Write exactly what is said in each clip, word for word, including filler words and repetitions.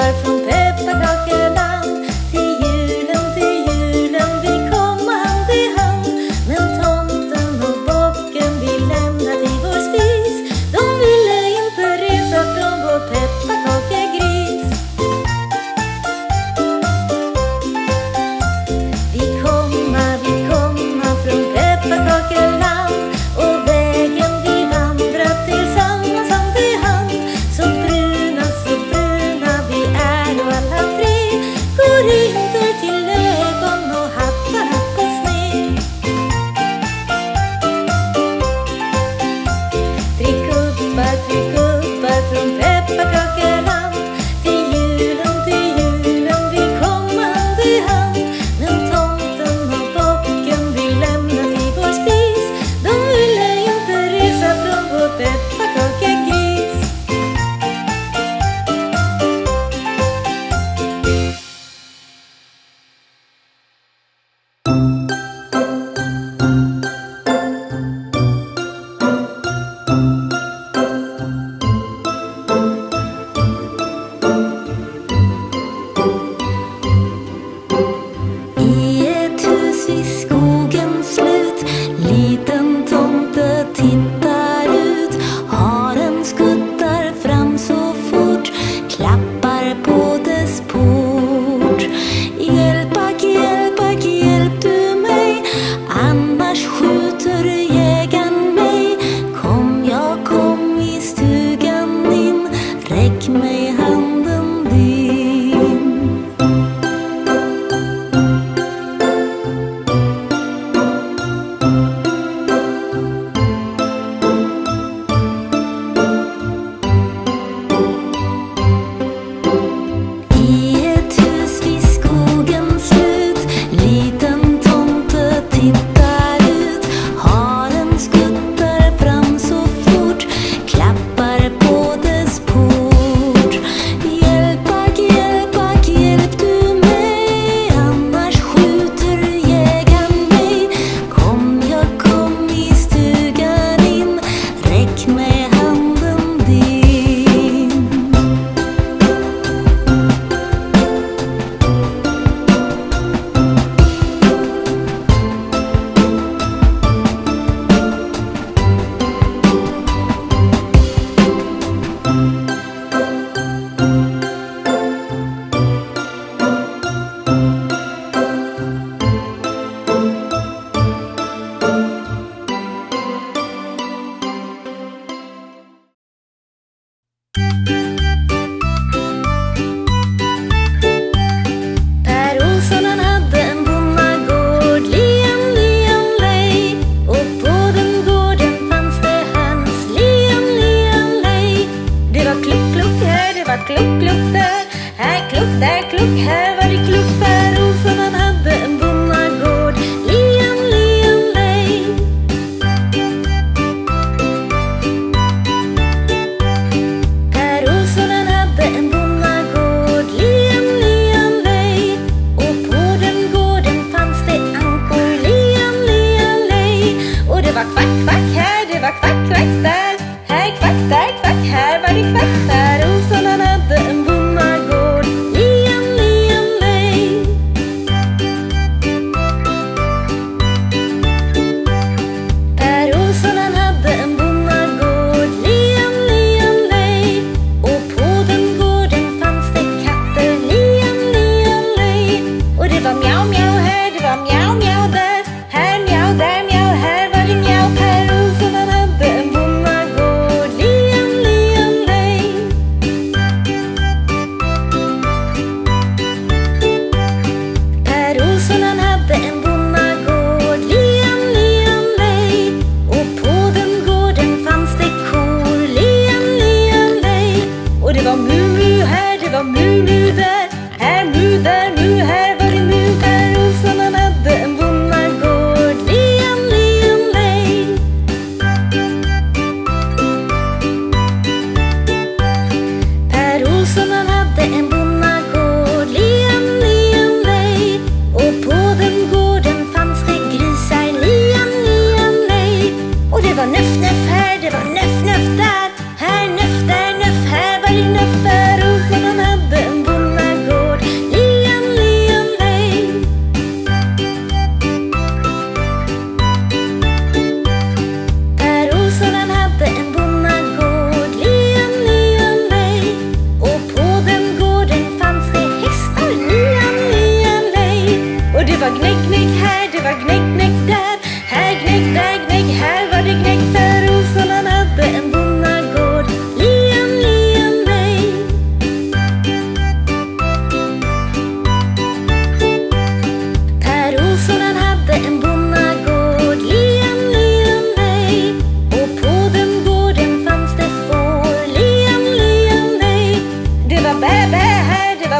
Kvack där, rosorna hade en bonnagård. Lian, lian, lej.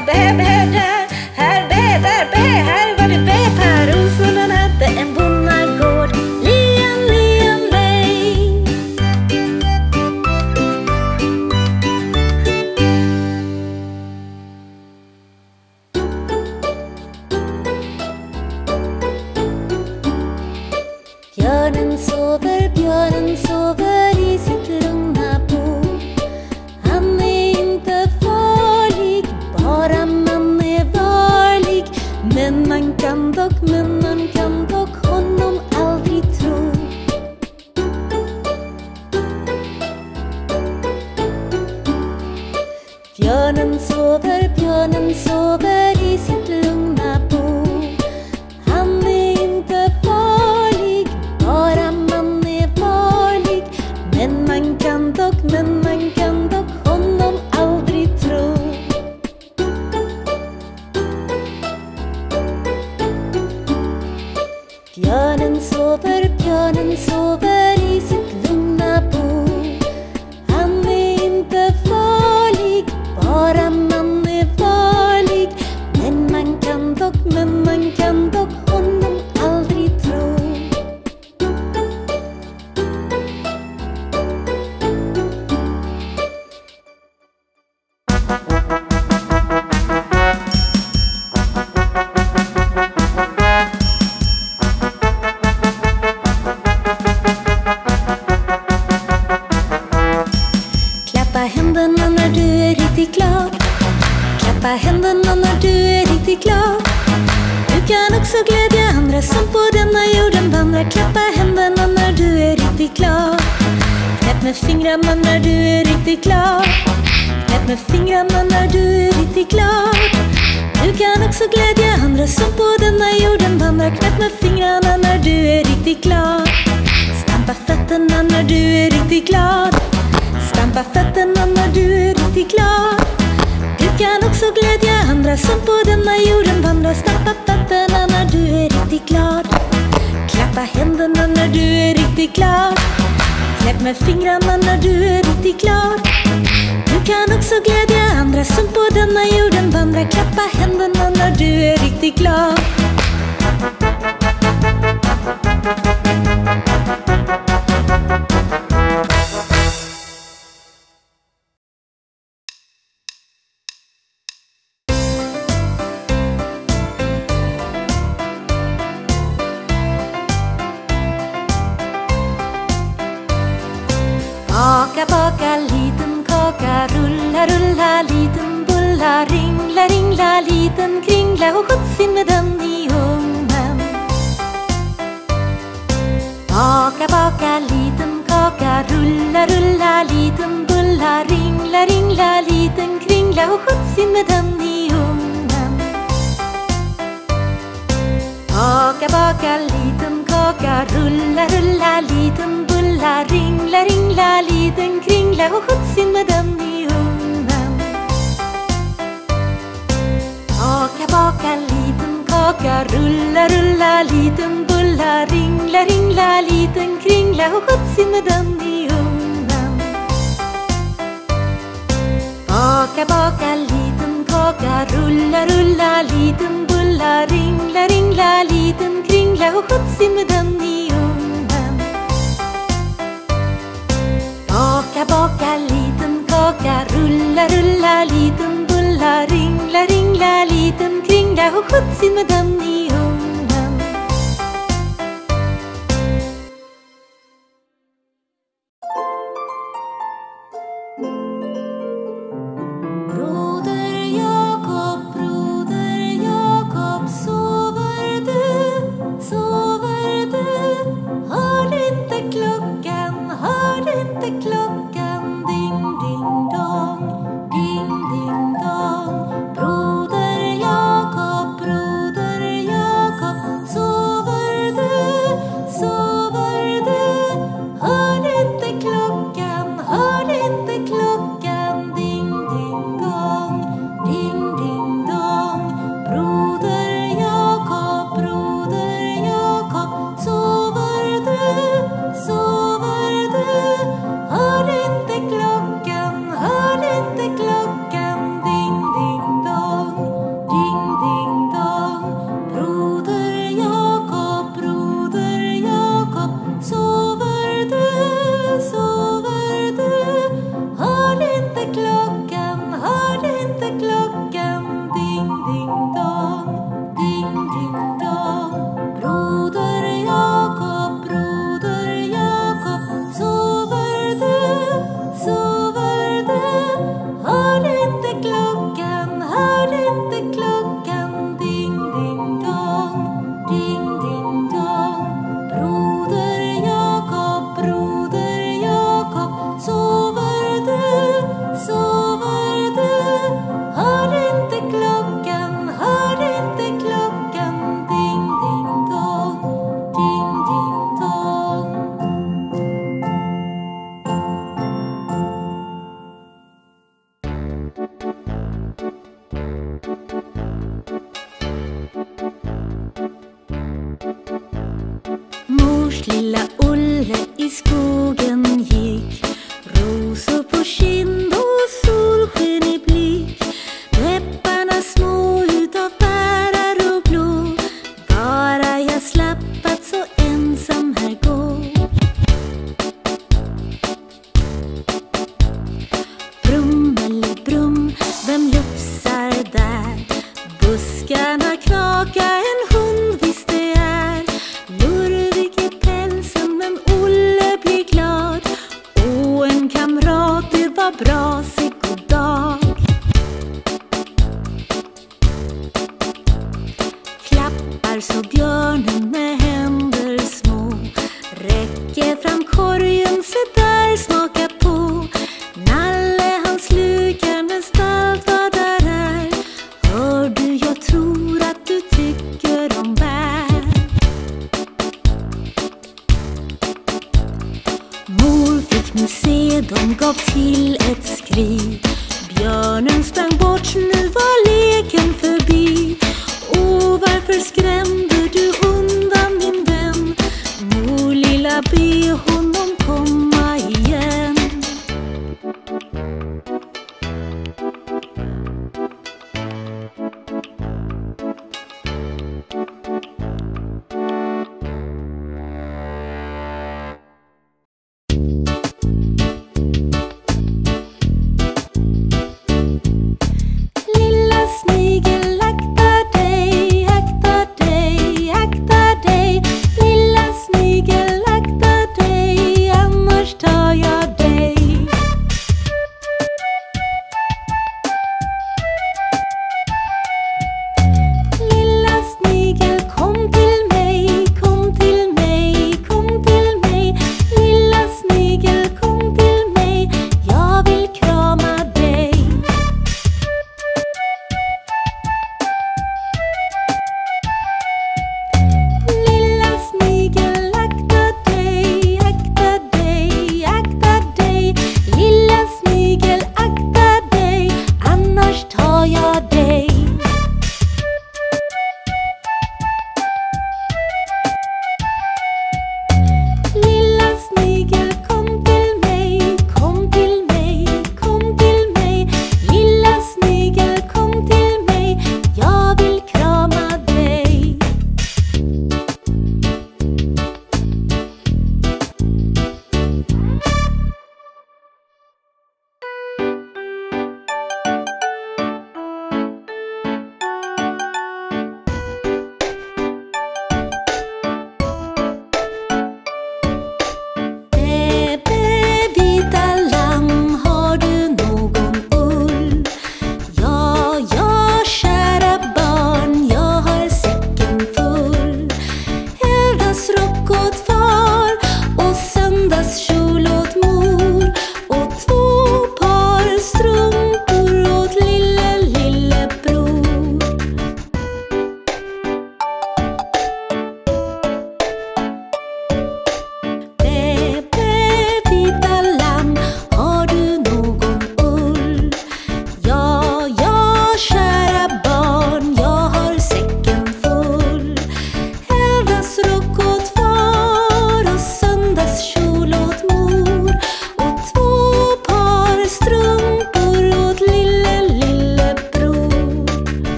var bä, bä, där. Här bä, där bä, här var det bä. Per Olsson hade en bonnagård. Lien, lien, lej. Björnen sover, björnen sover i sitt lugna bo. Han är inte farlig, bara man är varlig. Men man kan dock, men man kan dock honom aldrig tro. Björnen sover, björnen sover i sitt lugna bo. Han är inte farlig, bara man är varlig. Men man kan dock, men man kan dock honom aldrig tro. Björnen sover, björnen sover i sitt lugna bo. Han är inte farlig, bara man är varlig. Men man kan dock, men man kan dock honom aldrig tro. Klappa händerna när du är riktigt glad. Klappa händerna när du är riktigt glad. Du kan också glädja andra som på denna jorden vandrar. Klappa händerna när du är riktigt glad. Knäpp med fingrarna när du är riktigt glad. Knäpp med fingrarna när du är riktigt glad. Du kan också glädja andra som på denna jorden vandrar. Knäpp med fingrarna när du är riktigt glad. Stampa fötterna när du är riktigt glad. Stampa fötterna när du är riktigt glad. Du kan också glädja andra som på denna jorden vandrar. Stampa fötterna när du är riktigt glad. Klappa händerna när du är riktigt glad. Knäpp med fingrarna när du är riktigt glad. Du kan också glädja andra som på denna jorden vandrar. Klappa händerna när du är riktigt glad. Baka, baka, liten kaka. Rulla, rulla, liten bulla. Ringla, ringla, liten kringla. Och skjuts in med den i ugnen. Baka, baka, liten kaka. Rulla, rulla, liten bulla. Ringla, ringla, liten kringla. Och skjuts in med den i ugnen. Baka, baka, liten kaka. Rulla, rulla, liten bulla. Ringla, ringla, liten kringla. Och skjuts in med den i ugnen. Baka, baka, liten kaka. Rulla, rulla, liten bulla. Ringla, ringla, liten kringla. Och skjuts in med den i ugnen. Baka, baka, liten kaka. Rulla, rulla, liten bulla. Ringla, ringla, liten kringla. Och skjuts in med den i ugnen. Baka, baka, liten kaka. Rulla, rulla, liten bulla. Ringla, ringla, liten kringla. Och skjuts in med den i ugnen. Broder Jakob, broder Jakob, sover du, sover du? Hör du inte klockan, hör du inte klockan? Ding, ding, dong, ding, ding, dong. Broder Jakob, broder klockan, hörde inte klockan. Ding, ding, dong, ding, ding, dong. Broder Jakob, broder Jakob, sover du, sover du? Hörde inte klockan, hörde inte klockan. Ding, ding, dong, ding, ding, dong. Mors lilla Olle i skogen gick, rosor på kind och solsken i blick. Läpparna små utav bärar och blå, bara jag slapp att så ensam här gå. Brum eller brum, vem lufsar där? Buskarna knakar, en hund visst det är. Lurvig i pälsen men Olle blir glad. Och en kamrat, det var bra, sig god dag. Klappar så björnen med händer små, räcker fram korgen, se där, smaka på. Nalle han slukar mest allt vad där är. Hör du, jag tror att du tycker om bär. Mor fick nu se, de gav till ett skri. Björnen sprang bort, nu var leken förbi. Och varför skrämde du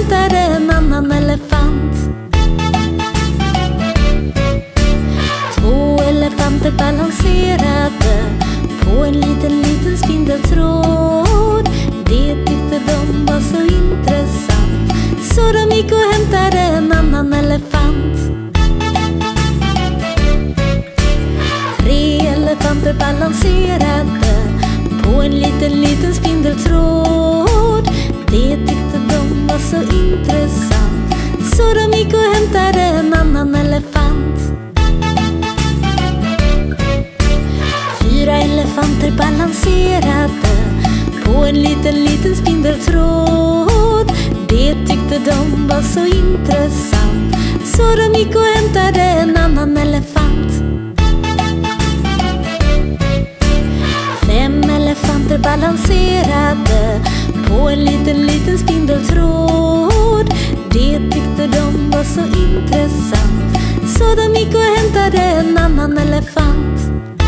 hämtade en annan elefant. Två elefanter balanserade på en liten, liten spindeltråd. Det tyckte de var så intressant, så de gick och hämtade en annan elefant. Tre elefanter balanserade på en liten, liten spindeltråd. Det tyckte de var så intressant, så de gick och hämtade en annan elefant. Fyra elefanter balanserade på en liten, liten spindeltråd. Det tyckte de var så intressant, så de gick och hämtade en annan elefant. Fem elefanter balanserade på en liten, liten spindeltråd. Det tyckte de var så intressant, så de gick och hämtade en annan elefant.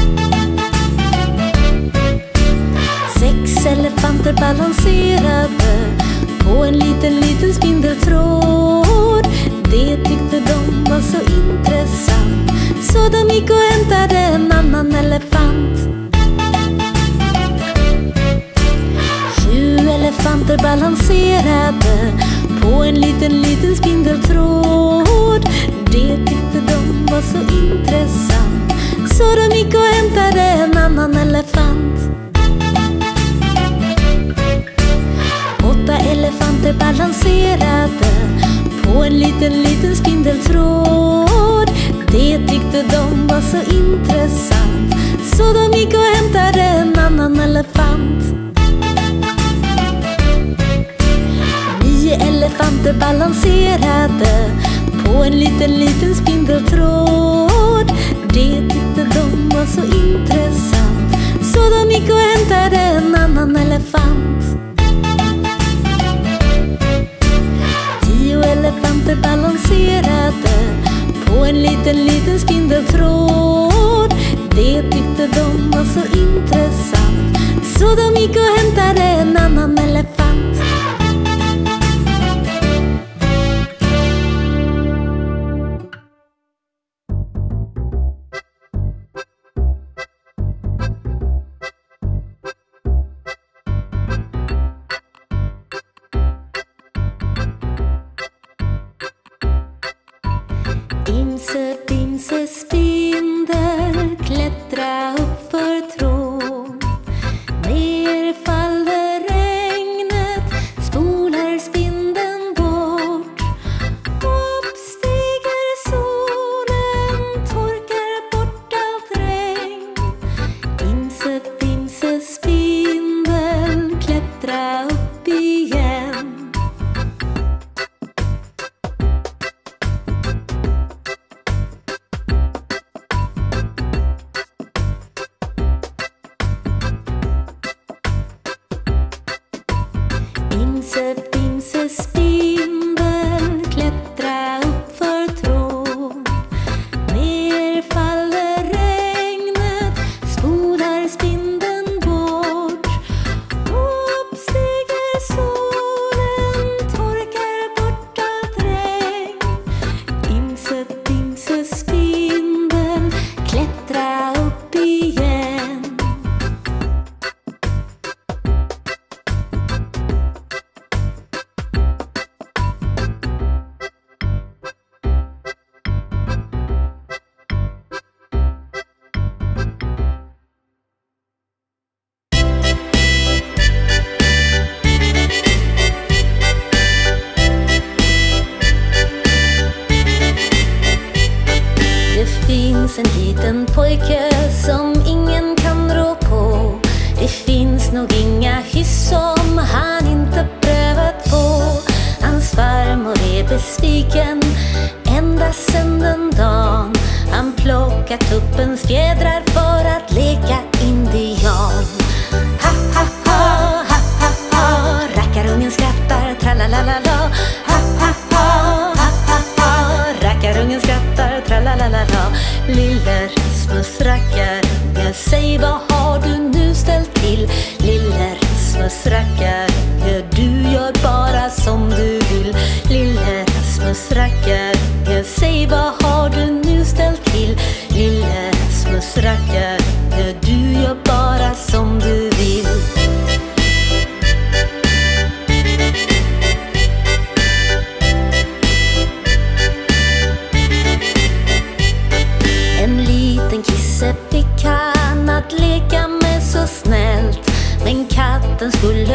Sex elefanter balanserade på en liten, liten spindeltråd. Det tyckte de var så intressant, så de gick och hämtade en annan elefant. Sju elefanter balanserade på en liten, liten spindeltråd. Det tyckte de var så intressant, så de gick och hämtade en annan elefant. Åtta elefanter balanserade på en liten, liten spindeltråd. Det tyckte de var så intressant, så de gick och hämtade en annan elefant. Nio elefanter balanserade på en liten, liten spindeltråd. Det tyckte de var så intressant, så de gick och hämtade en annan elefant. Tio elefanter balanserade på en liten, liten spindeltråd. Det tyckte de var så intressant, så de gick och hämtade en annan elefant. Imse bimse spindel klättra upp för trån. Ner faller regnet, spolar spindeln bort. Upp stiger solen, torkar bort allt regn. Imse bimse spindel klättra upp igen. Imse bimse spindel klättra upp för trån. Ner faller regnet, spolar spindeln bort. Upp stiger solen, torkar bort allt regn. Imse bimse spindel klättra upp igen. Det finns en liten pojke som ingen kan rå på. Det finns nog inga hyss som han inte prövat på. Hans farmor är besviken ända sedan den dagen han plockat upp en fjädrar för att leka indian. Ha ha ha, ha ha ha, rackarungen skrattar, tralalala. Ha ha ha, ha ha ha, rackarungen skrattar, tralalala. Lille Rasmus rackarunge, säg vad har du nu ställt till? Lille Rasmus rackarunge, du gör bara som du vill.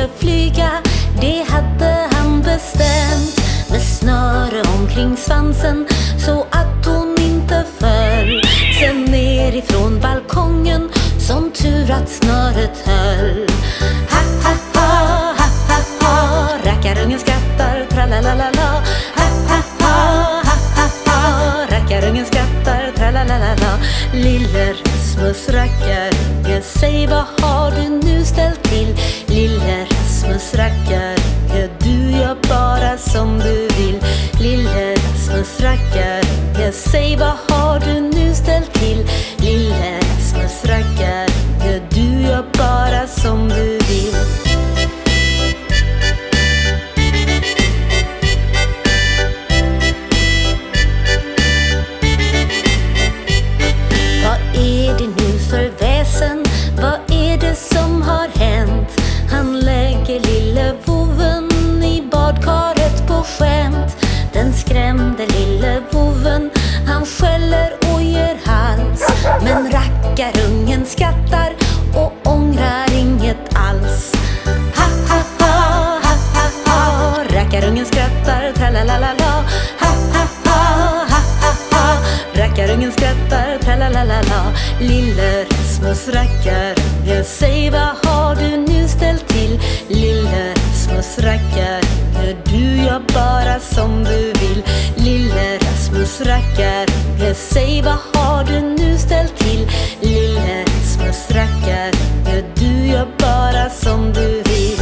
skulle flyga, det hade han bestämt. Med snöre omkring svansen så att hon inte föll. Sen ner ifrån balkongen, som tur att snöret höll. Ha ha ha, ha ha ha, rackarungen skrattar, tralalalala. Ha ha ha, ha ha ha, rackarungen skrattar, tralalalala. Lille Rasmus rackarunge, säg vad har du nu ställt till? Lille Rasmus rackarunge, du gör bara som du vill. Lille Rasmus rackarunge, säg vad har du nu ställt till? Lille Rasmus rackarunge, du gör bara som du vill. Vad är det nu för väsen? Vad är det som har hänt? Han lägger lille voven i badkaret på skämt. Den skrämde lille voven, han skäller och ger hals. Men rackarungen skrattar och ångrar inget alls. Ha ha ha, ha ha ha, rackarungen skrattar, tralalalala. Ha ha ha, ha ha ha, rackarungen skrattar, tralalalala. Lille Rasmus rackarunge, säg vad har du nu ställt till? Lille Rasmus rackarunge, du gör bara som du vill. Lille Rasmus rackarunge, säg vad har du nu ställt till? Lille Rasmus rackarunge, du gör bara som du vill.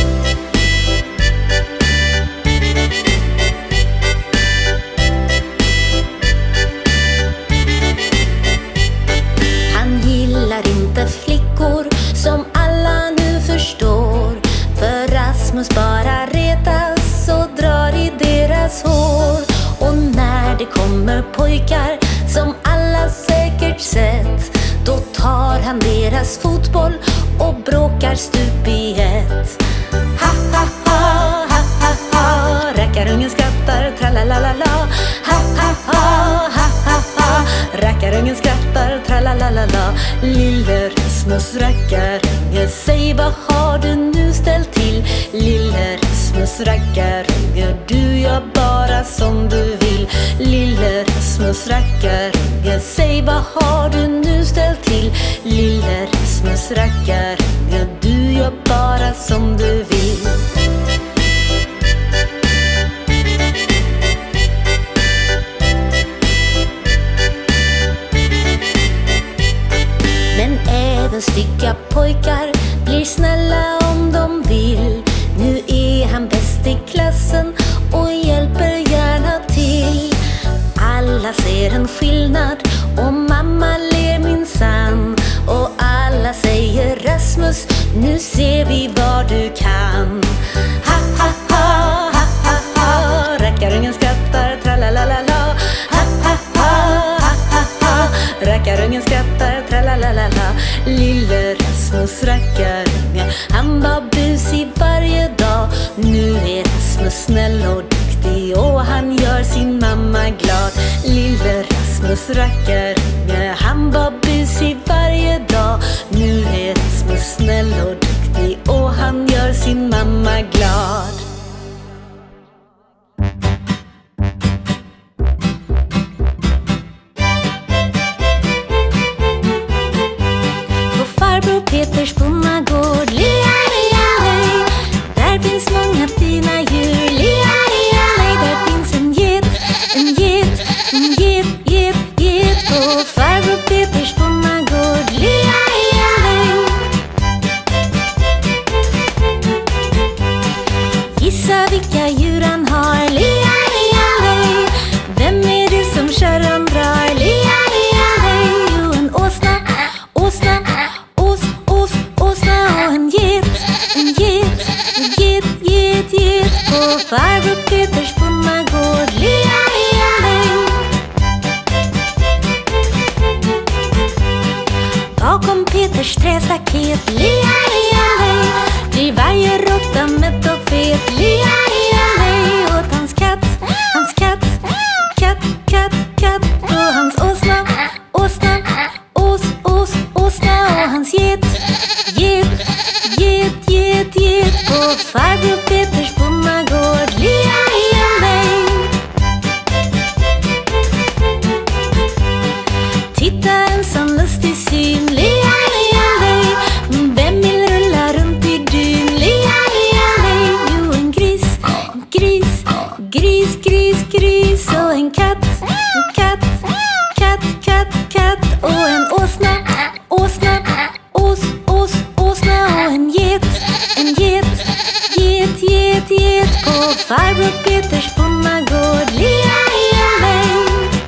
Han gillar inte flickor, som alla nu förstår. För Rasmus bara retas och drar i deras hår. Och när det kommer pojkar, som alla säkert sett, då tar han deras fotboll och bråkar stup i ett. Ha ha ha, ha ha ha, rackarungen skrattar, tralalalala. Ha ha ha, ha ha ha, rackarungen skrattar, tralalalala. Lille Rasmus rackarunge, säg vad har du nu ställt till? Lille Rasmus rackarunge, du gör bara som du vill. Lille Rasmus rackarunge, säg vad har du nu ställt till? Lille Rasmus rackarunge, du gör bara som du vill. Men även stygga pojkar blir snälla om de vill. Nu är han bäst i klassen och hjälper gärna till. Alla ser en skillnad och mamma ler minsann. Och alla säger Rasmus, nu ser vi vad du kan. Ha ha ha, ha ha ha, rackarungen skrattar, tralalalala. Ha ha ha, ha ha ha, rackarungen skrattar, tralalalala. Lille Rasmus rackarunge, han var busig varje dag. Nu är Rasmus snäll och duktig och han gör sin mamma glad. Lille Rasmus rackarunge, han var busig varje dag. Nu är Rasmus snäll och duktig och han gör sin mamma glad. På farbror Peters bonnagård, lea lea lej, där finns många fina djur. Lea lea lej, där finns en get, en get, en get, get, get. På farbror Peters bonnagård, lea lea lej. Gissa vilka djur han har, lea lea lej. Vem är det som kärran drar, lea lea lej? Jo, en åsna, åsna, ås, ås, åsna. Och en get, en get, get, get, get. På farbror Peters bonnagård, lea lea lej. Bakom Peters trästaket, lea lea lej, blir varje råtta mätt och fet. Lea lea lej, åt hans katt, hans katt, katt, katt, katt. Och hans åsna, åsna, ås, ås, åsna. Och hans get, get, get, get, get. På farbror Peters bonnagård. Lea, lea mig. Titta en sån lustig syn. Lea, lea mig. Vem vill rulla runt i dyn? Lea, lea mig. Jo, en gris, en gris, gris, gris, gris. Och en katt, en katt, katt, katt, katt. Och en åsna, åsna, ås, ås, åsna. Och en get, en get, get, get, get. På farbror Peters bonnagård. Lea, lea mig.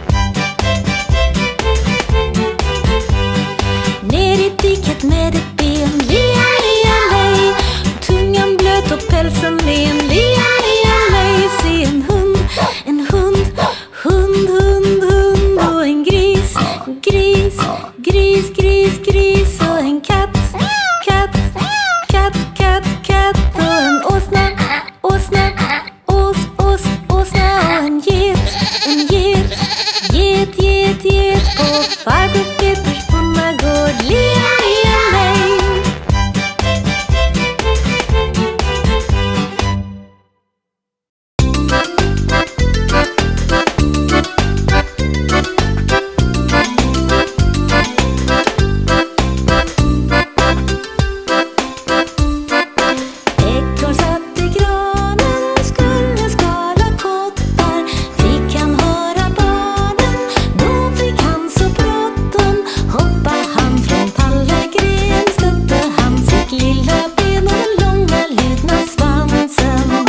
Ner i diket med ett ben. Lea, lea mig. Tungan blöt och pälsen len. Lea, lea mig. Se en hund, en hund, hund, hund, hund. Och en gris, gris, gris, gris, gris. Och en katt, katt, katt, katt, katt. Och en åsna, åsna, ås, ås, åsna. Och en get, en get, get, get, get. På farbror Peters bonnagård. Lea, lea mig. Ekorn satt i granen, skulle skala kottar. Fick han höra barnen, då fick han så bråttom. Hoppade han från tallagren, stötte han sitt lilla ben och den långa lutna svansen.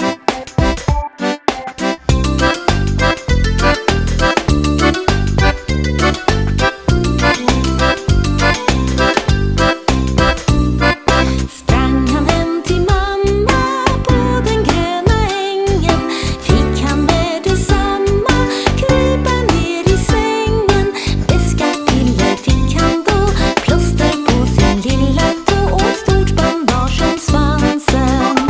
Sprang han hem till mamma på den gröna ängen. Fick han med detsamma krypa ner i sängen. Beskapiller fick han då, plåster på sin lilla tå och ett stort bandage om svansen.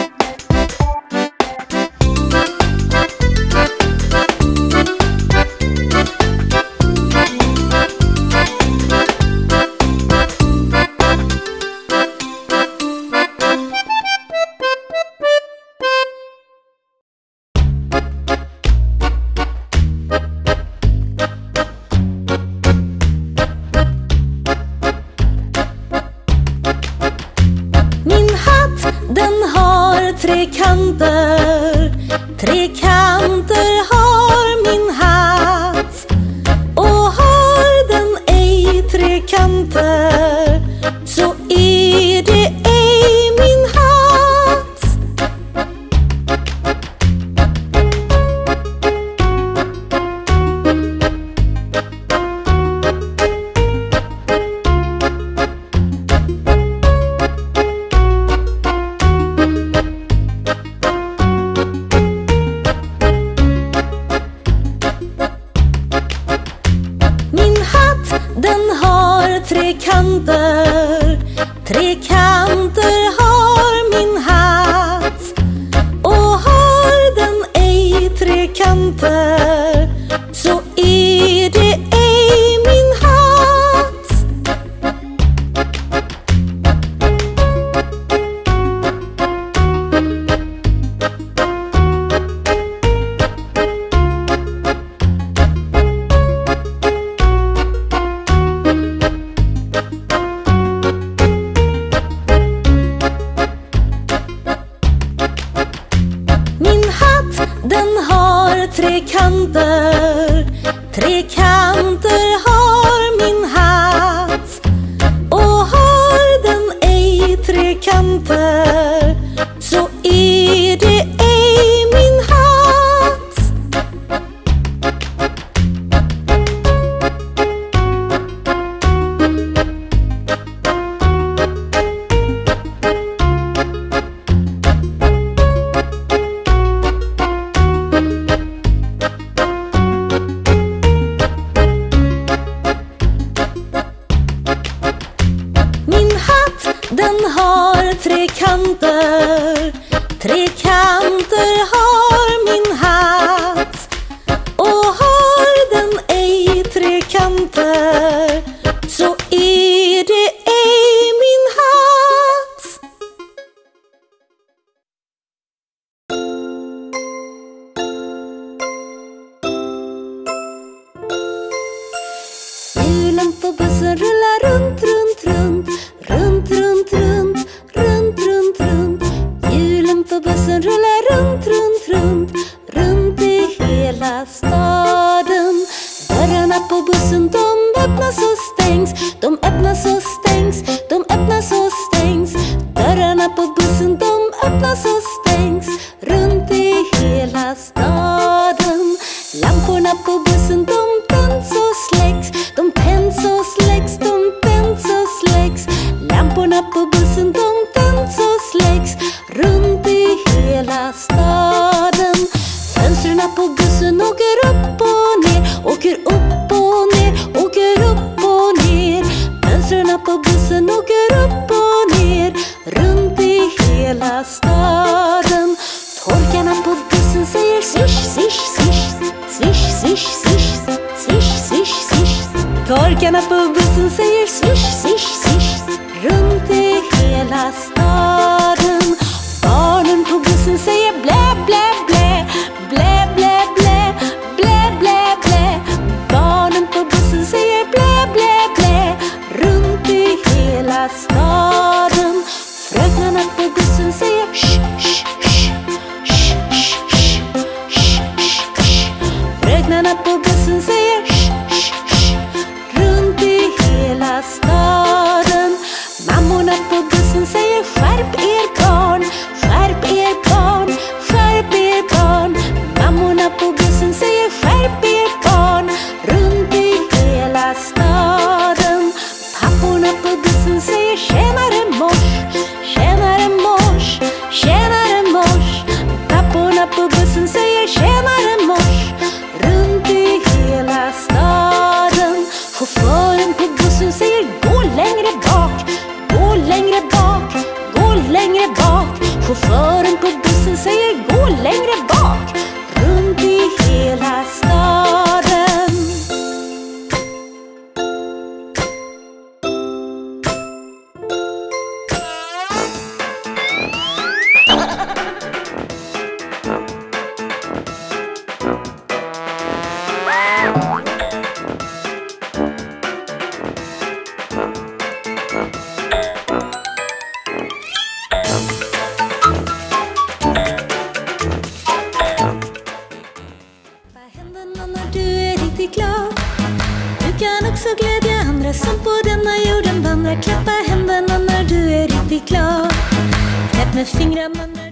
Min hatt, den har tre kanter. Tre kanter har min hatt. Och har den ej tre kanter, så är det ej min hatt. Min hatt, den har tre kanter. Tre kanter har min hatt. Och har den ej tre kanter, så är det ej min hatt. Min hatt, den har tre kanter. Tre kanter har min hatt. Och har den ej tre kanter, så är det ej min hatt. Min hatt, den har tre kanter. Tre kanter har min hatt. Och har den ej tre kanter, så är det ej min hatt. på bussen de öppnas och stängs runt i hela staden. Lamporna på bussen de tänds och släcks, de tänds och släcks, de tänds och släcks. Lamporna på bussen de tänds och släcks runt i hela staden. Fönsterna på bussen åker upp och ner, åker upp och ner, åker upp och ner. Fönsterna på bussen åker upp och ner runt i hela staden. Torkarna på bussen säger swish, swish, swish, swish, swish, swish, swish, swish, swish. Torkarna på bussen säger swish, swish, swish runt i hela staden. Barnen på bussen säger blä, blä, blä, blä, blä, blä, blä, blä, blä. Barnen på bussen säger blä, blä, blä runt i hela staden. Fröknarna på bussen säger sh, sh, sh, sh, sh, sh, sh, sh, sh. Fröknarna på bussen säger sh, sh, sh runt i hela staden. Mammorna på bussen säger skärp er barn, skärp er barn, skärp er barn. Mammorna på bussen säger skärp er barn runt i hela staden. Papporna på bussen säger tjänare mors, tjänare mors, tjänare mors. Papporna på bussen säger tjänare mors runt i hela staden. Chauffören på bussen säger gå längre bak, gå längre bak, gå längre bak. Chauffören på bussen säger gå längre bak runt i hela staden. Du kan också glädja andra som på denna jorden vandrar. Klappa händerna när du är riktigt glad. Knäpp med fingrarna när